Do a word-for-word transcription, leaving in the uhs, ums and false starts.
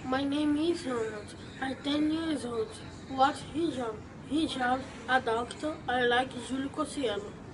My name is Ronald. I'm ten years old. What hijab? Hijab, a doctor. I like Júlio Cossielo.